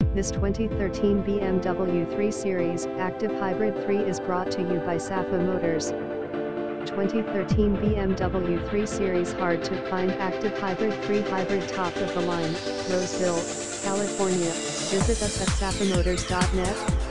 This 2013 BMW 3 Series Active Hybrid 3 is brought to you by Safa Motors. 2013 BMW 3 Series hard to find Active Hybrid 3 Hybrid top of the line, Roseville, California. Visit us at safamotors.net.